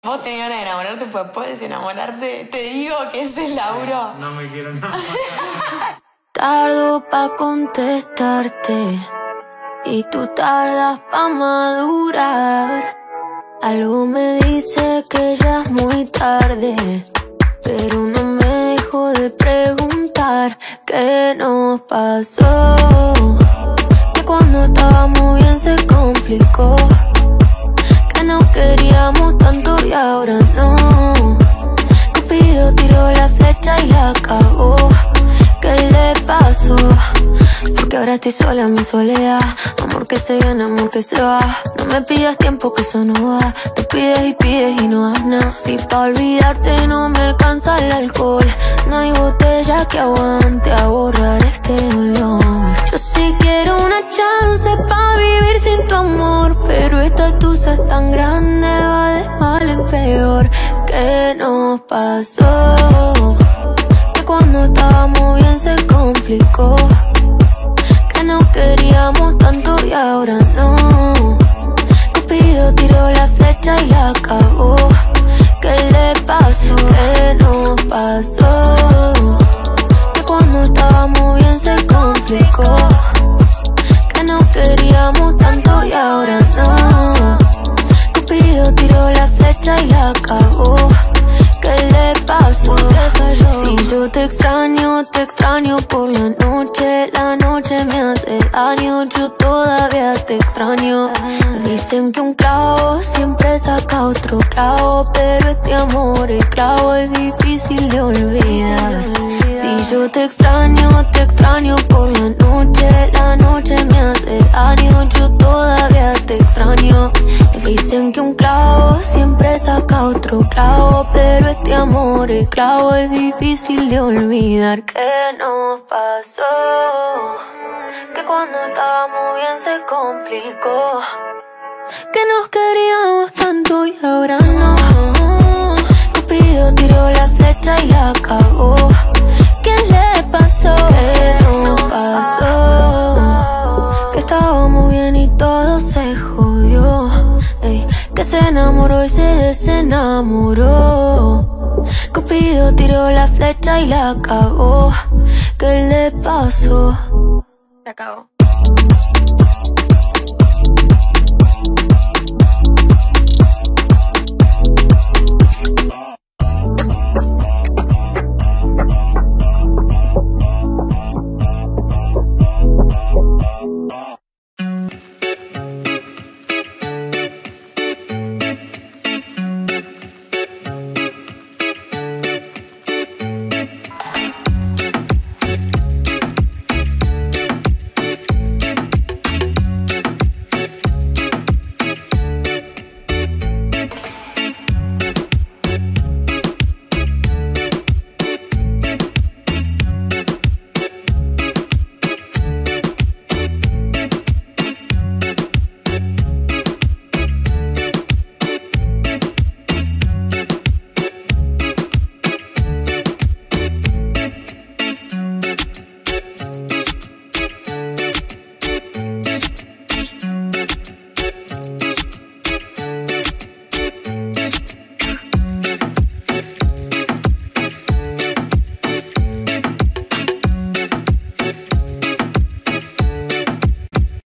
Vos tenés ganas de enamorarte, pues puedes enamorarte. Te digo que ese es el laburo. No me quiero enamorar. Tardo pa' contestarte y tú tardas pa' madurar. Algo me dice que ya es muy tarde, pero no me dejo de preguntar qué nos pasó. Que cuando estábamos bien se complicó, que no queríamos tanto y ahora no. Cupido tiró la flecha y la cagó. ¿Qué le pasó? Porque ahora estoy sola en mi soledad. Amor que se viene, amor que se va. No me pidas tiempo que eso no va. Tú pides y no das nada. Si pa' olvidarte no me alcanza el alcohol, no hay botella que aguante a borrar este dolor. Yo sí quiero una chance pa' vivir sin tu amor, pero esta tusa es tan grande, va de mal en peor. ¿Qué nos pasó? Cuando estábamos bien se complicó, que no queríamos tanto y ahora no. Cupido tiró la flecha y la cagó. ¿Qué le pasó? ¿Qué nos pasó? Que cuando estábamos bien se complicó, que no queríamos tanto y ahora no. Cupido tiró la flecha y la cagó. ¿Qué le pasó? Si yo te extraño por la noche me hace daño, yo todavía te extraño. Dicen que un clavo siempre saca otro clavo, pero este amor, el clavo es difícil de olvidar. Si yo te extraño por la noche me hace daño, yo todavía te extraño. Dicen que un clavo siempre saca otro clavo, pero este amor, el clavo es difícil de olvidar. ¿Qué nos pasó? Que cuando estábamos bien se complicó, que nos queríamos tanto y ahora no. Cupido tiró la flecha y la cagó. ¿Qué le pasó? ¿Qué nos pasó? Que estábamos bien y todo se jodió. Ey, que se enamoró y se desenamoró. Cupido tiró la flecha y la cagó. ¿Qué le pasó? Se acabó.